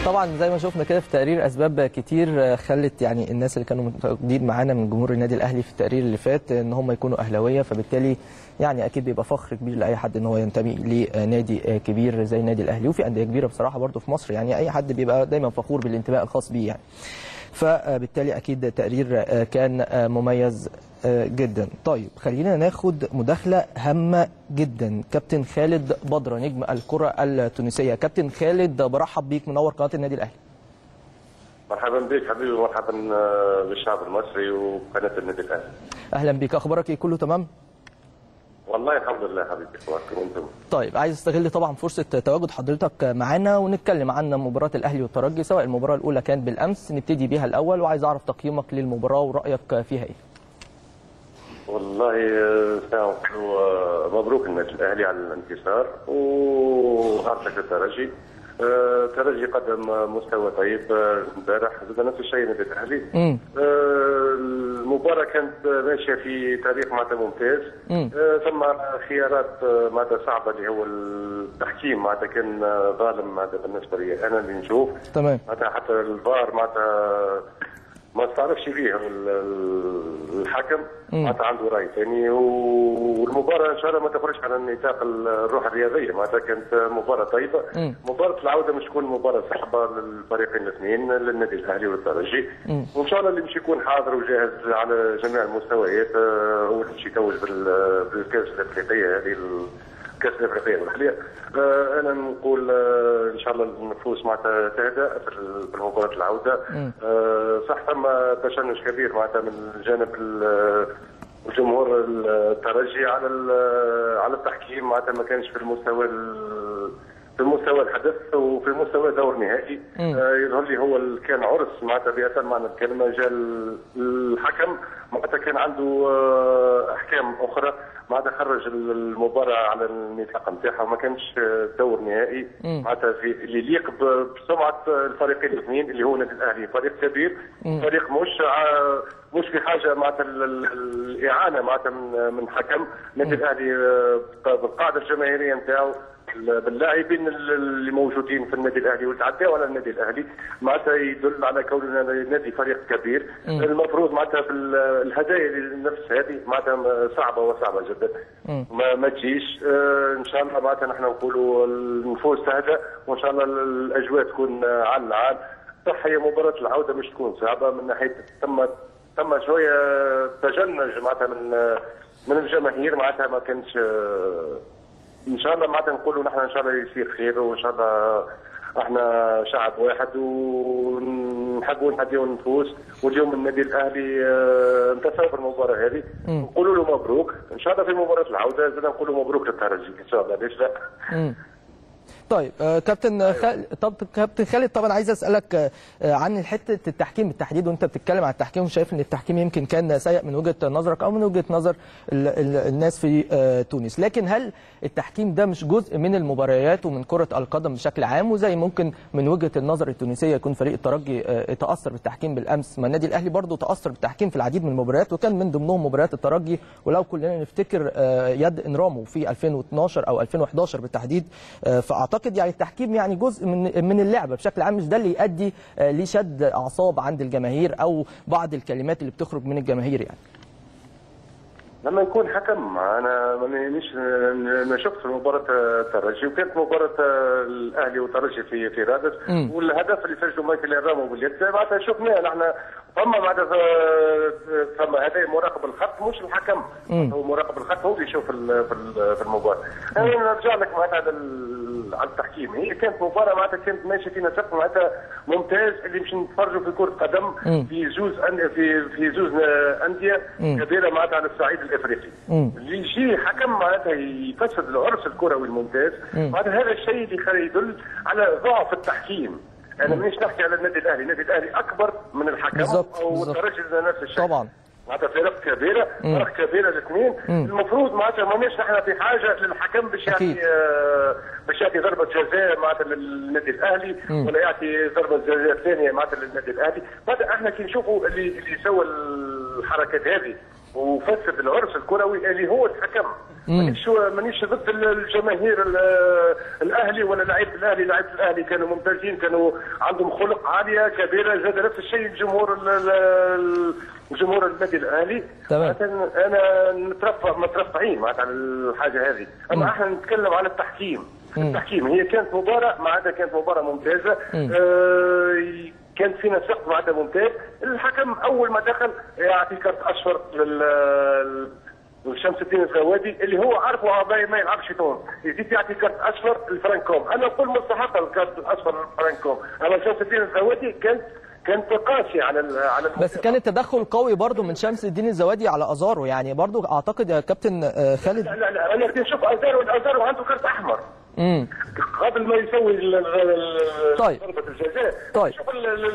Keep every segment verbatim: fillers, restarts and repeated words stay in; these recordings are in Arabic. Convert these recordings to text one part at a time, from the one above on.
طبعا زي ما شفنا كده في التقرير اسباب كتير خلت يعني الناس اللي كانوا متواجدين معانا من جمهور النادي الاهلي في التقرير اللي فات ان هم يكونوا اهلاويه، فبالتالي يعني اكيد بيبقى فخر كبير لاي حد ان هو ينتمي لنادي كبير زي النادي الاهلي، وفي انديه كبيره بصراحه برده في مصر، يعني اي حد بيبقى دايما فخور بالانتماء الخاص بيه يعني. فبالتالي اكيد تقرير كان مميز جدا. طيب خلينا ناخد مداخله هامه جدا. كابتن خالد بدره نجم الكره التونسيه. كابتن خالد برحب بيك، منور قناه النادي الاهلي. مرحبا بك حبيبي، ومرحبا بالشعب المصري وقناه النادي الاهلي. اهلا بك، اخبارك ايه؟ كله تمام؟ والله الحمد لله حبيبي، وانتم؟ طيب عايز استغل طبعا فرصه تواجد حضرتك معانا ونتكلم عن مباراه الاهلي والترجي، سواء المباراه الاولى كانت بالامس، نبتدي بيها الاول، وعايز اعرف تقييمك للمباراه ورايك فيها ايه. والله مبروك النادي الاهلي على الانتصار، وهارتك الترجي. الترجي قدم مستوى طيب امبارح، زاد نفس الشيء النادي الاهلي. المباراه كانت ماشيه في طريق معناتها ممتاز. ثم خيارات معناتها صعبه اللي هو التحكيم معناتها كان ظالم معناتها بالنسبه لي انا اللي نشوف. تمام. معناتها حتى الفار معناتها ما استعرفش فيه الحكم، معناتها عنده راي ثاني، والمباراه ان شاء الله ما تخرجش على نطاق الروح الرياضيه، معناتها كانت مباراه طيبه. مم. مباراه العوده مش تكون مباراه صعبه للفريقين الاثنين، للنادي الاهلي والترجي، وان شاء الله اللي مش يكون حاضر وجاهز على جميع المستويات هو اللي يتوج بالكاس الافريقيه هذه الكاس الافريقيه الحاليه. آه انا نقول آه ان شاء الله النفوس معناتها تهدأ في مباراه العوده. آه صح ثم تشنج كبير معناتها من جانب الجمهور الترجي على على التحكيم، معناتها ما كانش في المستوى في المستوى الحدث وفي المستوى دور نهائي. آه يظهر لي هو كان عرس معناتها بأتم معنى الكلمه، جاء الحكم معناتها كان عنده آه احكام اخرى معناتها خرج المباراه على النطاق نتاعها، وما كانش دور نهائي معناتها في اللي يليق بسمعه الفريقين الاثنين اللي هو النادي الاهلي فريق كبير، فريق مش مش في حاجه معناتها الاعانه معناتها من من حكم. النادي الاهلي بالقاعده الجماهيريه نتاعو باللاعبين اللي موجودين في النادي الاهلي وتعداوا على النادي الاهلي معناتها يدل على كوننا نادي فريق كبير. مم. المفروض معناتها الهدايا للنفس هذه معناتها صعبه وصعبه جدا. ما, ما تجيش. آه ان شاء الله معناتها نحن نقولوا النفوس تهدأ، وان شاء الله الاجواء تكون على العال. صح هي مباراه العوده مش تكون صعبه من ناحيه ثم ثم شويه تجنج معناتها من من الجماهير، معناتها ما كانش ان شاء الله معناتها نقولوا نحن ان شاء الله يصير خير، وان شاء الله احنا شعب واحد ونحبوا نهديوا النفوس. واليوم النادي الاهلي انتصر في المباراه هذه، نقولوا له مبروك. ان شاء الله في مباراه العوده زاد نقولوا مبروك للترجي ان شاء الله، ليش لا؟ طيب كابتن خالد، طب كابتن خالد طبعا عايز اسالك عن حته التحكيم بالتحديد، وانت بتتكلم عن التحكيم وشايف ان التحكيم يمكن كان سيء من وجهه نظرك او من وجهه نظر الناس في تونس، لكن هل التحكيم ده مش جزء من المباريات ومن كره القدم بشكل عام؟ وزي ممكن من وجهه النظر التونسيه يكون فريق الترجي تاثر بالتحكيم بالامس، ما النادي الاهلي برضه تاثر بالتحكيم في العديد من المباريات، وكان من ضمنهم مباريات الترجي. ولو كلنا نفتكر يد انرامو في ألفين واثناشر او ألفين وإحدى عشر بالتحديد، فاعتقد يعني التحكيم يعني جزء من من اللعبه بشكل عام، مش ده اللي يؤدي لشد اعصاب عند الجماهير او بعض الكلمات اللي بتخرج من الجماهير يعني. لما يكون حكم انا مانيش انا شفت مباراه الترجي، وكانت مباراه الاهلي والترجي في في رادس، والهدف اللي سجله مايكل انرامو باليد معناتها شفناه نحن. ثم معناتها ثم هذا مراقب الخط مش الحكم، هو مراقب الخط هو اللي يشوف في المباراه. انا نرجع لك معناتها على التحكيم، هي كانت مباراه معناتها كانت ماشيه في نسق معناتها ممتاز اللي باش نتفرجوا في كره قدم في زوز في في زوز انديه كبيره معناتها على الصعيد الافريقي. اللي يجي حكم معناتها يفسد العرس الكروي الممتاز، معناتها هذا الشيء اللي يدل على ضعف التحكيم. انا مانيش نحكي على النادي الاهلي، النادي الاهلي اكبر من الحكم بالزبط. او الترجي نفس الشيء طبعا معناتها فرق كبيره، فرق كبيره الاثنين. المفروض معناتها مانيش نحن في حاجه للحكم باش يعطي آه باش يعطي ضربه جزاء معناتها للنادي الاهلي، ولا يعطي ضربه جزاء ثانيه معناتها للنادي الاهلي. بعد احنا كي نشوفوا اللي اللي سوى الحركات هذه وفسد العرس الكروي اللي هو الحكم. مانيش مانيش ضد الجماهير الاهلي ولا لعيبه الاهلي، لعيبه الاهلي كانوا ممتازين، كانوا عندهم خلق عاليه كبيره، زاد نفس الشيء الجمهور جمهور النادي الاهلي. تمام. انا نترفع مترفعين معناتها على الحاجه هذه، اما احنا نتكلم على التحكيم. مم. التحكيم هي كانت مباراه معناتها كانت مباراه ممتازه، آه كان فينا سقف معناتها ممتاز. الحكم اول ما دخل يعطي كرت اصفر لل وشمس الدين الزوادي اللي هو عارفه ما يلعبش في تونس، يزيد يعطي كرت اصفر لفرانكوم. انا نقول مستحق الكرت الاصفر لفرانكوم، اما شمس الدين الزوادي كان كان قاسي على على المنطقة. بس كان التدخل قوي برضه من شمس الدين الزوادي على ازارو، يعني برضه اعتقد يا كابتن خالد. لا لا لا انا بدي نشوف ازارو، ازارو عنده كرت احمر امم قبل ما يسوي طيب ضربه الجزاء. طيب شوف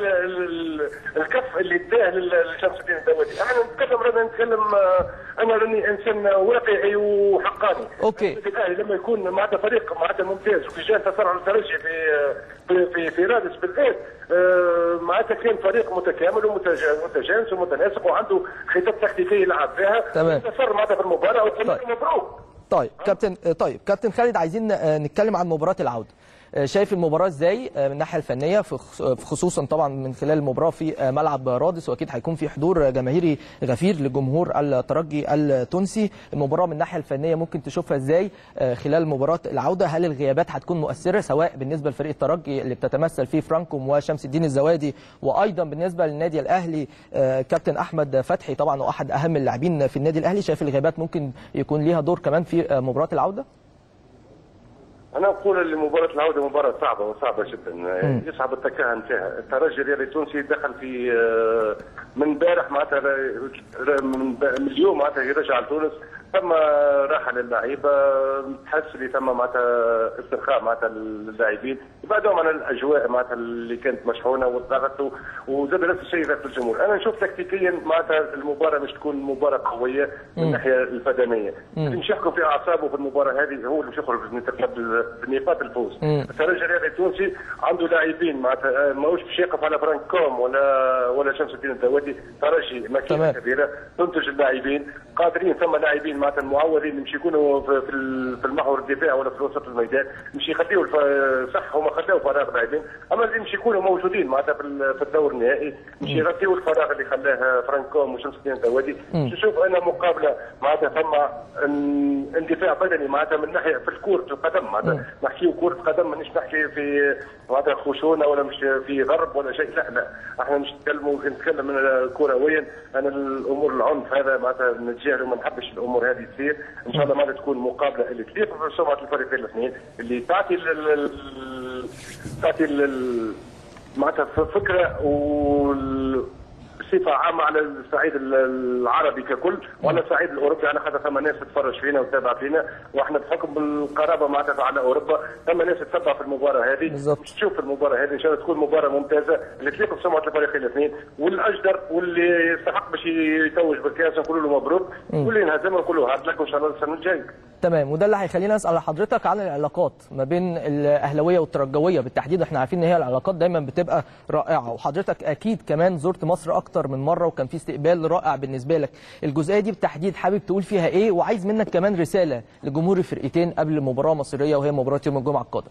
الكف اللي اداه لشمس الدين الزوادي. احنا نتكلم رانا نتكلم، انا راني انسان واقعي وحقاني. اوكي. الاهلي لما يكون معناتها فريق معناتها ممتاز وفي جهه تسرع الترجي في في في, في رادس بالذات، معناتها كان فريق متكامل ومتجانس ومتناسق وعنده خطط تكتيكيه يلعب فيها. تمام. انتصر معناتها في المباراه وكان مبروك. طيب كابتن طيب كابتن خالد، عايزين نتكلم عن مباراه العوده. شايف المباراه ازاي من الناحيه الفنيه، خصوصا طبعا من خلال المباراه في ملعب رادس، واكيد هيكون في حضور جماهيري غفير لجمهور الترجي التونسي. المباراه من الناحيه الفنيه ممكن تشوفها ازاي خلال مباراه العوده؟ هل الغيابات هتكون مؤثره سواء بالنسبه لفريق الترجي اللي بتتمثل فيه فرانكوم وشمس الدين الزوادي، وايضا بالنسبه للنادي الاهلي كابتن احمد فتحي طبعا واحد اهم اللاعبين في النادي الاهلي؟ شايف الغيابات ممكن يكون ليها دور كمان في مباراه العوده؟ أنا أقول اللي مباراة العودة مباراة صعبة وصعبة جدا. مم. يصعب التكهن فيها. الترجي الرياضي التونسي دخل في من امبارح معناتها من اليوم معناتها يرجع لتونس، ثم راحة للعيبة، تحس اللي ثم معناتها استرخاء معناتها للاعبين، يبعدوا عن الأجواء معناتها اللي كانت مشحونة والضغط، وزاد نفس الشيء ذات الجمهور. أنا نشوف تكتيكيا معناتها المباراة مش تكون مباراة قوية من الناحية البدنية. اللي مش يحكم في أعصابه في المباراة هذه هو اللي مش يخرج بنقاط الفوز. الترجي الرياضي التونسي عنده لاعبين معناتها ماهوش باش يقف على فرانكوم ولا ولا شمس الدين الزوادي. ترجي ماكينه كبيره تنتج اللاعبين قادرين، ثم لاعبين معناتها المعوضين مش يكونوا في في المحور الدفاع ولا في وسط الميدان، مش يخليوا صح هما خلاو فراغ لاعبين، اما اللي مش يكونوا موجودين معناتها في الدور النهائي مش يغطيوا الفراغ اللي خلاه فرانكوم وشمس الدين الزوادي. نشوف انا مقابله معناتها ثم اندفاع بدني معناتها من ناحيه في كره القدم، معناتها نحكيو كره قدم مانيش نحكي في معناتها خشونه ولا مش في غرب ولا شيء، لا لا احنا مش نتكلموا نتكلم من كرويا. انا الامور العنف هذا معناتها نتجاهل وما نحبش الامور هذه تصير. ان شاء الله معناتها تكون مقابله اللي تليق بسمعه الفريقين الاثنين، اللي تعطي ال تعطي معناتها فكره و بصفه عامه على الصعيد العربي ككل وعلى الصعيد الاوروبي. انا خاطر ثم ناس تتفرج فينا وتتابع فينا، واحنا بحكم القرابه معناتها على اوروبا ثم ناس تتبع في المباراه هذه. بالضبط. تشوف المباراه هذه ان شاء الله تكون مباراه ممتازه اللي تليق بسمعه الفريقين الاثنين، والاجدر واللي يستحق باش يتوج بالكاس نقول له مبروك، واللي انهزم نقول له هارد لك وان شاء الله السنه الجايه. تمام. وده اللي هيخلينا نسال حضرتك عن العلاقات ما بين الاهلاويه والترجويه بالتحديد. احنا عارفين ان هي العلاقات دايما بتبقى رائعه، وحضرتك اكيد كمان زرت مصر اكتر من مره وكان في استقبال رائع بالنسبه لك. الجزئيه دي بالتحديد حابب تقول فيها ايه؟ وعايز منك كمان رساله لجمهور الفرقتين قبل مباراه مصيريه وهي مباراه يوم الجمعه القادم.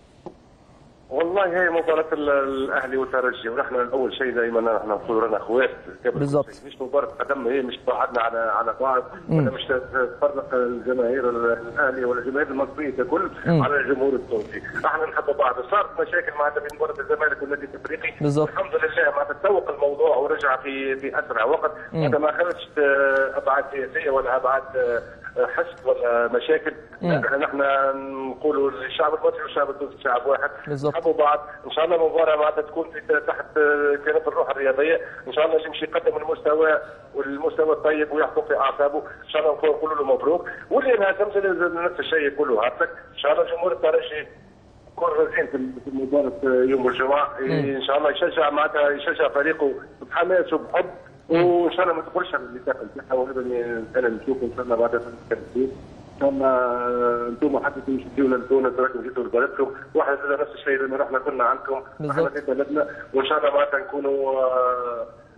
والله هي مباراة الأهلي والترجي، ونحن أول شيء دائما نحن نقول رانا أخوات. بالضبط. مش مباراة قدم، هي مش بعدنا على على بعض، ولا مش تفرق الجماهير الأهلي ولا الجماهير المصرية ككل على الجمهور التونسي. احنا نحب بعض. صارت مشاكل معناتها بين مباراة الزمالك والنادي الإفريقي. بالضبط. الحمد لله معناتها تسوق الموضوع ورجع في في أسرع وقت، معناتها ما خرجت أبعاد سياسية ولا أبعاد حسد ولا مشاكل. نحن نقولوا الشعب المصري والشعب التونسي شعب واحد. بالضبط. نحبوا بعض. ان شاء الله المباراه معناتها تكون تحت كنف الروح الرياضيه، ان شاء الله اللي يمشي يقدم المستوى والمستوى الطيب ويحكم في اعصابه ان شاء الله نقولوا له مبروك، واللي انهزم نفس الشيء يقول له هاتلك. ان شاء الله جمهور الترجي يكون رزين في مباراه يوم الجمعه، ان شاء الله يشجع معناتها يشجع فريقه بحماس وبحب، وان شاء الله ما تقولش اللي داخل فيها، وهذا اللي انا نشوف ان شاء الله معناتها في ثم انتم حتى تمشوا لتونس راكم جيتوا لبلدكم، واحنا نفس الشيء لما رحنا كنا عندكم احنا في بلدنا، وان شاء الله معناتها نكونوا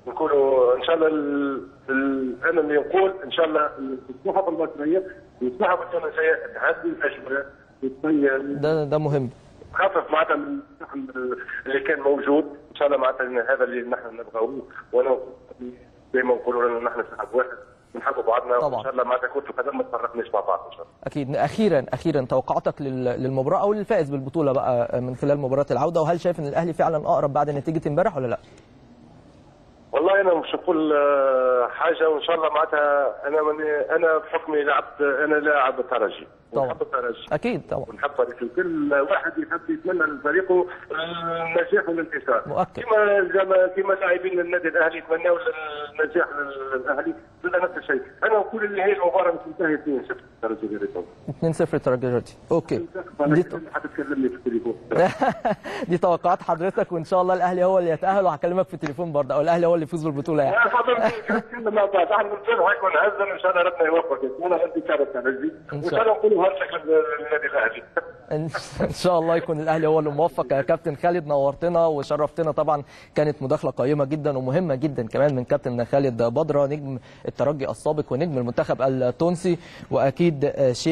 نقولوا ان شاء الله ال... ال... انا اللي نقول ان شاء الله الصحف المصريه والصحف التونسيه تهدي الاجواء وتبين ده ده مهم. تخفف معناتها من الزحم اللي كان موجود ان شاء الله معناتها هذا اللي نحن نبغاوه. وانا دائما نقولوا نحن شعب واحد بنحبوا بعضنا طبعا. وان شاء الله معناتها كنتوا كذا ما تفرقناش مع بعض ان شاء الله. اكيد. اخيرا اخيرا توقعاتك لل- للمباراه او للفائز بالبطوله بقى من خلال مباراه العوده، وهل شايف ان الاهلي فعلا اقرب بعد نتيجه امبارح ولا لا؟ والله انا مش نقول آه، حاجه وان شاء الله معناتها انا مني انا بحكمي لعبت انا لاعب الترجي طبعا. ونحب الترجي اكيد طبعا. ونحب فريق كل واحد يحب يتمنى لفريقه النجاح والانتصار. مؤكد. كما كما كما لاعبين النادي الاهلي يتمنوا النجاح للاهلي كلنا نفس الشيء. انا نقول اللي هي المباراه مش تنتهي اثنين صفر الترجي غير اتنين صفر ترجي جدي. اوكي. دي ت- حتتكلمني في التليفون. دي توقعات حضرتك، وان شاء الله الاهلي هو اللي يتاهل، وهكلمك في التليفون برضه، او الاهلي هو اللي يفوز بالبطوله يعني. يا حضرتك نتكلم مع بعض احنا نصير هيكون هزم ان شاء الله ربنا يوفقك. انا عندي كاره الترجي وان شاء الله نقولوا هرشك للنادي الاهلي. ان إن شاء الله يكون الاهلي هو اللي موفق. يا كابتن خالد نورتنا وشرفتنا، طبعا كانت مداخله قيمه جدا ومهمه جدا كمان من كابتن خالد بدره نجم الترجي السابق ونجم المنتخب التونسي، واكيد شيء